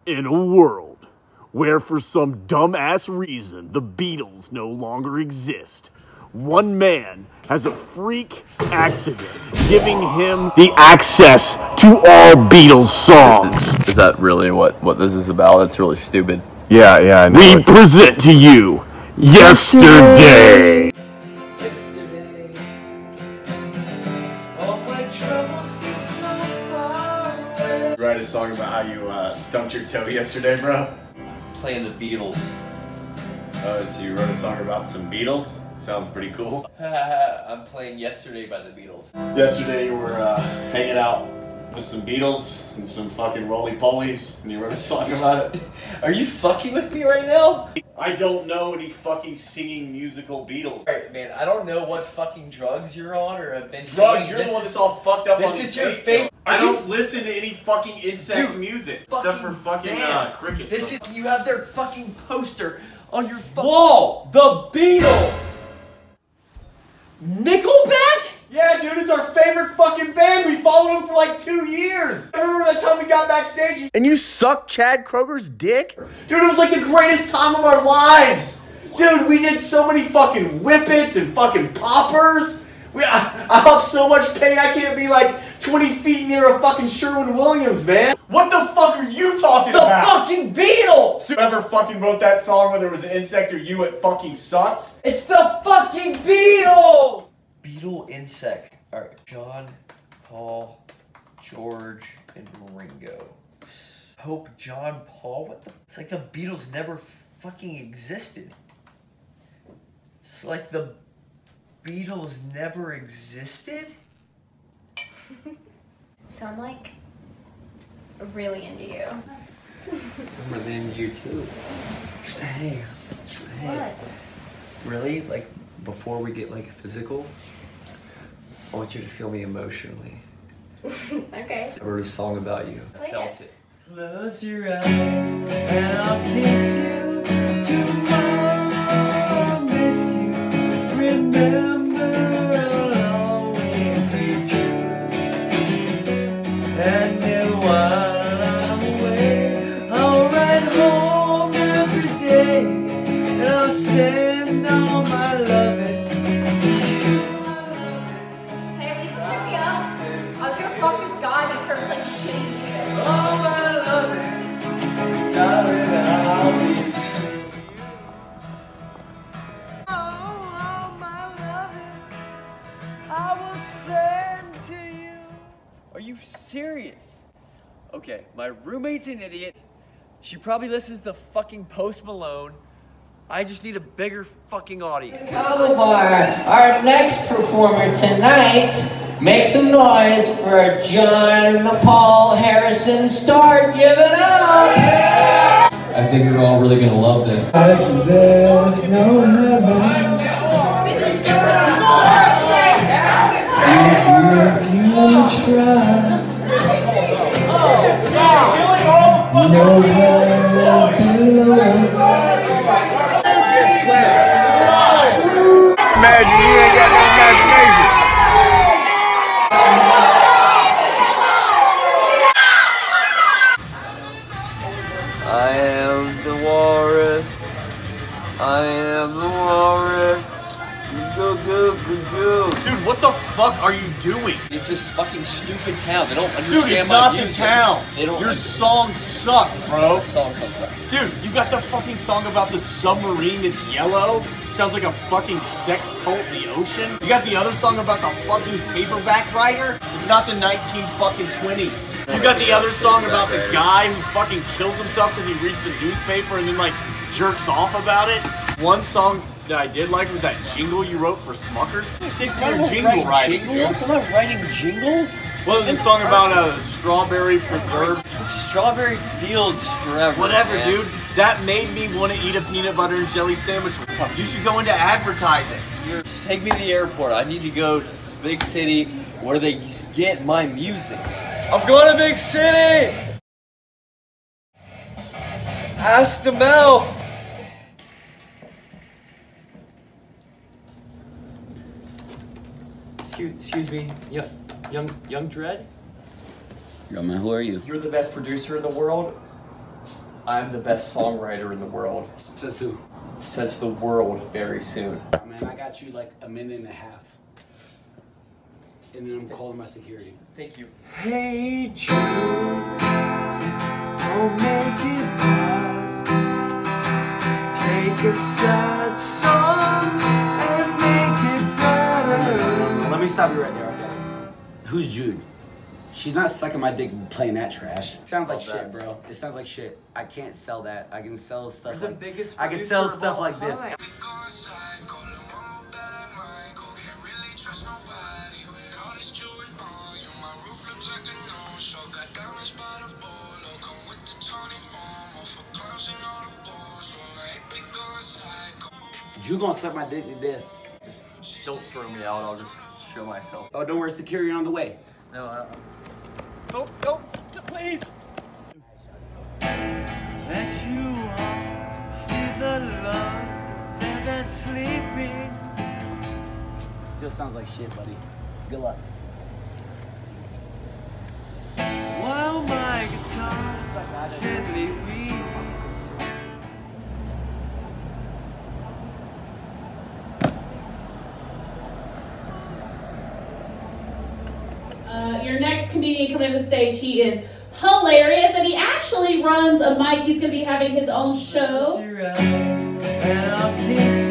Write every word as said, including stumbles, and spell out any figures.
In a world where for some dumbass reason the Beatles no longer exist, one man has a freak accident giving him the access to all Beatles songs. Is that really what, what this is about? That's really stupid. Yeah, yeah, I know. We present to you Yesterday. Write a song about how you uh, stumped your toe yesterday, bro? Playing the Beatles. Uh, so you wrote a song about some Beatles? Sounds pretty cool. I'm playing Yesterday by the Beatles. Yesterday you were uh, hanging out with some Beatles and some fucking roly-polies, and you wrote a song about it. Are you fucking with me right now? I don't know any fucking singing musical Beatles. Alright, man, I don't know what fucking drugs you're on or have been Drugs? doing. You're This the one is- that's all fucked up this on is the your tape, favorite- though. I Are don't you- listen to any fucking insects Dude, music. fucking Except for fucking man. uh, crickets. This is, you have their fucking poster on your wall. The Beatles. Nickelback? Yeah, dude, it's our favorite fucking band. We followed them for like two years. I remember that time we got backstage. And you suck Chad Kroger's dick? Dude, it was like the greatest time of our lives. Dude, we did so many fucking whippets and fucking poppers. We, I, I have so much pain I can't be like twenty feet near a fucking Sherwin-Williams, man. What the fuck are you talking The about? fucking Beatles. Whoever fucking wrote that song, whether it was an insect or you, it fucking sucks. It's the fucking Beatles. Beatle insects. All right, John, Paul, George, and Ringo. Hope, John, Paul. What the? It's like the Beatles never fucking existed. It's like the Beatles never existed? So I'm like really into you. I'm really into you too. Hey. Hey. What? Really? Like, before we get like physical, I want you to feel me emotionally. Okay. I wrote a song about you. Play I felt it. it. Close your eyes and I'll kiss you. Tomorrow I'll miss you. Remember I'll always be true. And then while I'm away, I'll ride home every day. And I'll send all my loving. Hey, will you come check me out? I was gonna fuck this guy and he started playing shitty music. All my loving, darling, I'll be true. Oh, all my loving, I will send to you. Are you serious? Okay, my roommate's an idiot. She probably listens to fucking Post Malone. I just need a bigger fucking audience. Kava Bar, our next performer tonight. Make some noise for John Paul Harrison. Start giving up. I think you're all really gonna love this. There's no heaven. If you try, no heaven below. Imagine you ain't got no imagination. I am the walrus. I am the walrus. Go, go, go, go. Dude, what the fuck are you doing? It's this fucking stupid town. They don't understand Dude, it's my not the music. town. They don't Your under- song sucked, bro. Song, song, song. Dude, you got the fucking song about the submarine that's yellow. Sounds like a fucking sex cult in the ocean. You got the other song about the fucking paperback writer. It's not the nineteen fucking twenties. You got the other song about the guy who fucking kills himself because he reads the newspaper and then like jerks off about it. One song that I did like was that jingle you wrote for Smuckers. Stick to your jingle writing. Jingles? I'm not writing jingles. What was the song about a uh, strawberry preserve? It's Strawberry Fields Forever. Whatever, man. dude. That made me want to eat a peanut butter and jelly sandwich. You should go into advertising. You're, just take me to the airport. I need to go to this big city where they get my music. I'm going to big city. Ask the mouth. Excuse, excuse me, young, young, young Dread. Yo, man, who are you? You're the best producer in the world. I'm the best songwriter in the world. Says who? Says the world very soon. Man, I got you like a minute and a half. And then I'm calling my security. Thank you. Hey Jude, don't make it bad. Take a sad song and make it better. Let me stop you right there, okay? Who's Jude? She's not sucking my dick playing that trash. Sounds like Oh, shit, that's- bro. It sounds like shit. I can't sell that. I can sell stuff You're the like biggest I can sell producer of stuff all like this. time. You gonna suck my dick with this? Just don't throw me out. I'll just show myself. Oh, don't worry, security on the way. No, uh, Oh, oh, please. That you all see the love that that's sleeping. Still sounds like shit, buddy. Good luck. While my guitar gently weeps. Uh, your next comedian coming to the stage, he is hilarious, and he actually runs a mic. He's going to be having his own show. Your eyes, and I'll kiss